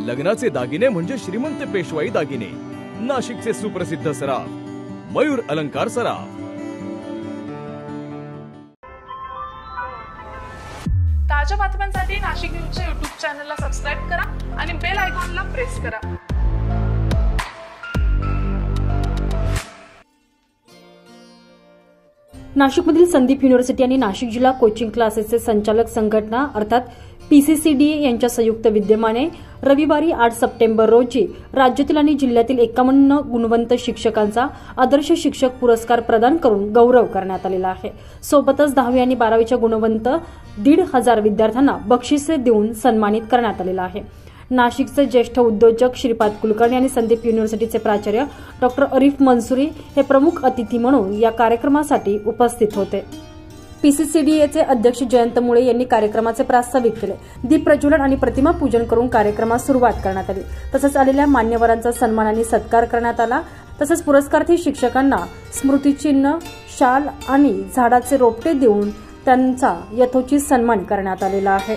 लग्नाचे दागिने म्हणजे श्रीमंत पेशवाई दागिने, नाशिकचे सुप्रसिद्ध सराफ मयूर अलंकार सराफ। ताज्या बातम्यांसाठी नाशिक न्यूजच्या YouTube चॅनलला सबस्क्राइब करा आणि बेल आयकॉनला प्रेस करा। नाशिकमधील संदीप युनिव्हर्सिटी आणि नाशिक जिल्हा कोचिंग क्लासेसचे संचालक संघटना अर्थात PCCDA यांच्या संयुक्त विद्यमाने रविवारी 8 सप्टेंबर रोजी राज्यातील आणि जिल्ह्यातील 51 गुणवंत शिक्षकांचा आदर्श शिक्षक पुरस्कार प्रदान करून गौरव करण्यात आलेला आहे। सोबतच 10वी आणि 12वीच्या गुणवंत 1,500 विद्यार्थ्यांना बक्षिसे देऊन सन्मानित करण्यात आलेला आहे। नाशिकचे ज्येष्ठ उद्योजक श्रीपाद कुलकर्णी आणि संदीप युनिव्हर्सिटीचे प्राचार्य डॉक्टर अरिफ मंसुरी हे प्रमुख अतिथी म्हणून या कार्यक्रमासाठी उपस्थित होते। PCCDAचे अध्यक्ष जयंत मुळे यांनी कार्यक्रमाचे प्रास्ताविक केले। दीप प्रज्वलन आणि प्रतिमा पूजन करून कार्यक्रमास सुरुवात करण्यात आली। तसंच आलेल्या मान्यवरांचा सन्मान आणि सत्कार करण्यात आला। तसंच पुरस्कार्थी शिक्षकांना स्मृतिचिन्ह, शाल आणि झाडाचे रोपटे देऊन त्यांचा यथोचित सन्मान करण्यात आलेला आहे।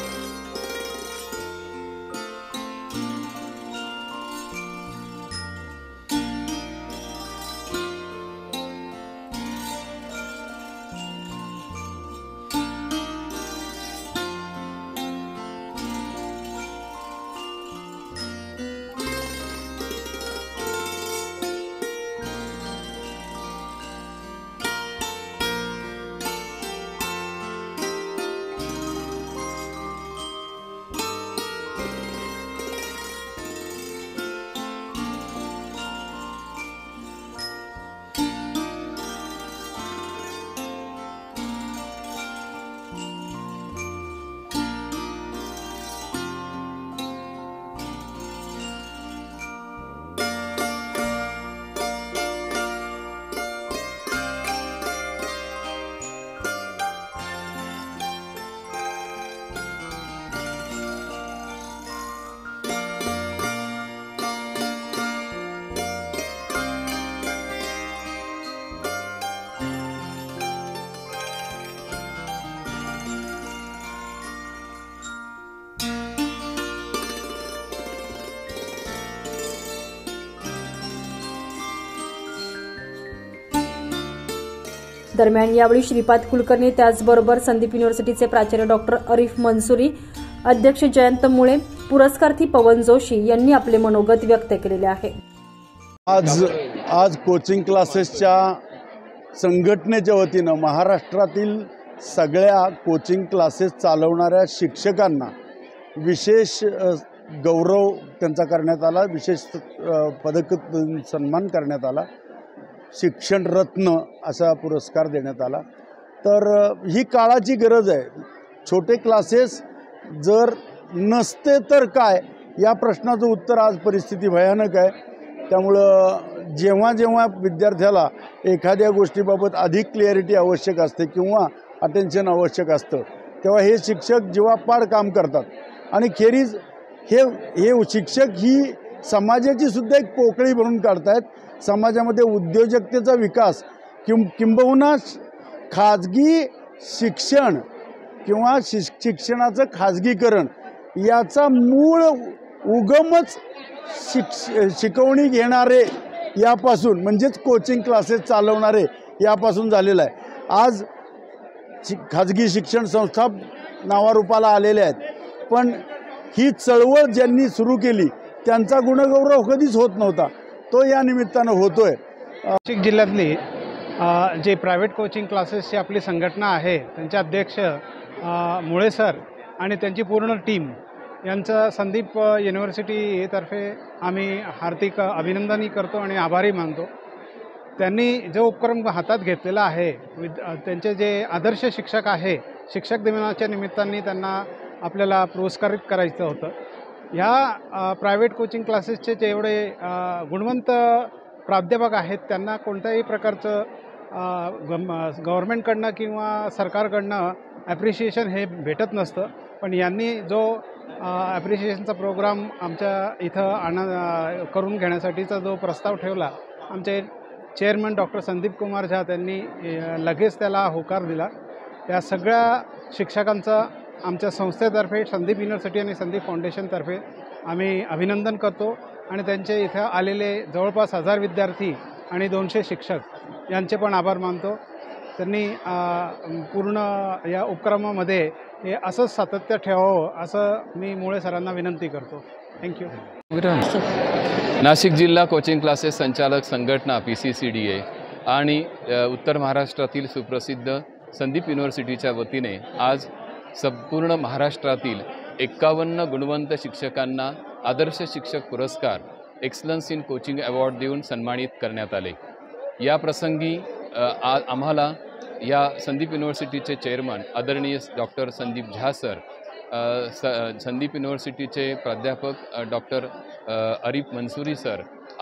दरम्यान यावेळी श्रीपाद कुलकर्णी, त्याचबरोबर संदीप युनिव्हर्सिटीचे प्राचार्य डॉक्टर अरिफ मंसुरी, अध्यक्ष जयंत मुळे, पुरस्कार्थी पवन जोशी यांनी आपले मनोगत व्यक्त केलेले आहे। आज कोचिंग क्लासेसच्या संघटनेच्या वतीनं महाराष्ट्रातील सगळ्या कोचिंग क्लासेस चालवणाऱ्या शिक्षकांना विशेष गौरव त्यांचा करण्यात आला, विशेष पदक सन्मान करण्यात आला, शिक्षण रत्न असा पुरस्कार देण्यात आला। तर ही काळाची गरज आहे। छोटे क्लासेस जर नसते तर काय या प्रश्नाचं उत्तर आज परिस्थिती भयानक आहे। त्यामुळं जेव्हा जेव्हा विद्यार्थ्याला एखाद्या गोष्टीबाबत अधिक क्लिअरिटी आवश्यक असते किंवा अटेन्शन आवश्यक असतं तेव्हा हे शिक्षक जीवापाड काम करतात आणि खेरीज हे शिक्षक ही समाजाची सुद्धा एक पोकळी भरून काढतायत। समाजामध्ये उद्योजकतेचा विकास किंबहुना खाजगी शिक्षण किंवा शिक्षणाचं खाजगीकरण याचा मूळ उगमच शिकवणी घेणारे यापासून म्हणजेच कोचिंग क्लासेस चालवणारे यापासून झालेला आहे। आज खाजगी शिक्षण संस्था नावारूपाला आलेल्या आहेत, पण ही चळवळ ज्यांनी सुरू केली त्यांचा गुणगौरव कधीच होत नव्हता, तो या निमित्तानं होतोय। नाशिक जिल्ह्यातली जे प्रायव्हेट कोचिंग क्लासेसची आपली संघटना आहे त्यांचे अध्यक्ष मुळे सर आणि त्यांची पूर्ण टीम यांचं संदीप युनिव्हर्सिटीतर्फे आम्ही हार्दिक अभिनंदनही करतो आणि आभारी मानतो। त्यांनी जो उपक्रम हातात घेतलेला आहे, त्यांचे जे आदर्श शिक्षक आहे, शिक्षक दिनाच्या निमित्ताने त्यांना आपल्याला पुरस्कारित करायचं होतं। ह्या प्रायव्हेट कोचिंग क्लासेसचे जेवढे गुणवंत प्राध्यापक आहेत त्यांना कोणत्याही प्रकारचं गव्हर्नमेंटकडनं किंवा सरकारकडनं ॲप्रिशिएशन हे भेटत नसतं, पण यांनी जो ॲप्रिशिएशनचा प्रोग्राम आमच्या इथं करून घेण्यासाठीचा जो प्रस्ताव ठेवला, आमचे चेअरमन डॉक्टर संदीप कुमार झा त्यांनी लगेच त्याला होकार दिला। या सगळ्या शिक्षकांचा आमच्या संस्थेतर्फे संदीप युनिव्हर्सिटी आणि संदीप फाउंडेशनतर्फे आम्ही अभिनंदन करतो आणि त्यांचे इथं आलेले जवळपास 1000 विद्यार्थी आणि 200 शिक्षक यांचे पण आभार मानतो. त्यांनी पूर्ण या उपक्रमामध्ये हे असंच सातत्य ठेवावं असं मी मुळे सरांना विनंती करतो. थँक्यू. नाशिक जिल्हा कोचिंग क्लासेस संचालक संघटना PCCDA आणि उत्तर महाराष्ट्रातील सुप्रसिद्ध संदीप युनिव्हर्सिटीच्या वतीने आज संपूर्ण महाराष्ट्रातील 51 गुणवंत शिक्षकांना आदर्श शिक्षक पुरस्कार एक्सलन्स इन कोचिंग अवॉर्ड देऊन सन्मानित करण्यात आले. या प्रसंगी आम्हाला या संदीप युनिव्हर्सिटीचे चेअरमन आदरणीय डॉक्टर संदीप झा सर, संदीप युनिव्हर्सिटीचे प्राध्यापक डॉक्टर अरिफ मंसुरी सर,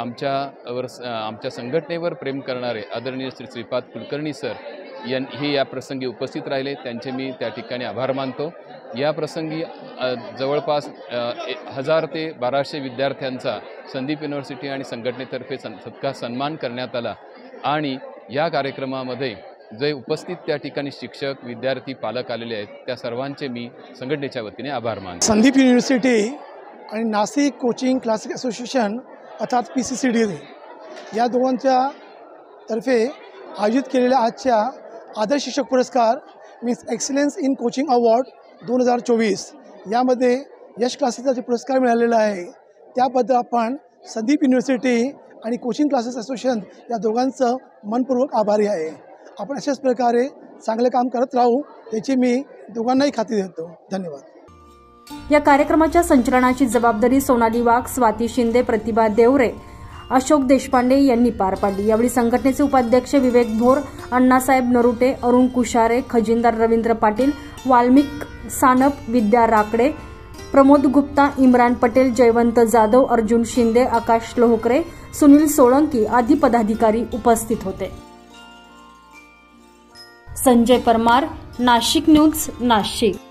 आमच्या संघटनेवर प्रेम करणारे आदरणीय श्रीपाद कुलकर्णी सर हे या प्रसंगी उपस्थित राहिले. त्यांचे मी त्या ठिकाणी आभार मानतो. या प्रसंगी जवळपास 1000 ते 1200 विद्यार्थ्यांचा संदीप युनिव्हर्सिटी आणि संघटनेतर्फे सत्कार सन्मान करण्यात आला आणि या कार्यक्रमामध्ये जे उपस्थित त्या ठिकाणी शिक्षक, विद्यार्थी, पालक आलेले आहेत त्या सर्वांचे मी संघटनेच्या वतीने आभार मानतो. संदीप युनिव्हर्सिटी आणि नाशिक कोचिंग क्लासेस असोसिएशन अर्थात PCCDA या दोघांच्या तर्फे आयोजित केलेल्या आजच्या आदर्श शिक्षक पुरस्कार means excellence in coaching award 2024 यामध्ये यश क्लासेसचा जे पुरस्कार मिळालेला आहे त्याबद्दल आपण संदीप युनिव्हर्सिटी आणि कोचिंग क्लासेस असोसिएशन या दोघांचं मनपूर्वक आभारी आहे. आपण अशाच प्रकारे चांगले काम करत राहू याची मी दोघांनाही खात्री देतो. धन्यवाद. या कार्यक्रमाच्या संचालनाची जबाबदारी सोनाली वाघ, स्वाती शिंदे, प्रतिभा देवरे, अशोक देशपांडे यांनी पार पाडली. यावेळी संघटनेचे उपाध्यक्ष विवेक भोर, अण्णासाहेब नरुटे, अरुण कुशारे, खजिनदार रवींद्र पाटील, वाल्मिक सानप, विद्या राकडे, प्रमोद गुप्ता, इम्रान पटेल, जयवंत जाधव, अर्जुन शिंदे, आकाश लोहकरे, सुनील सोळंकी आदी पदाधिकारी उपस्थित होते. संजय परमार, नाशिक न्यूज, नाशिक.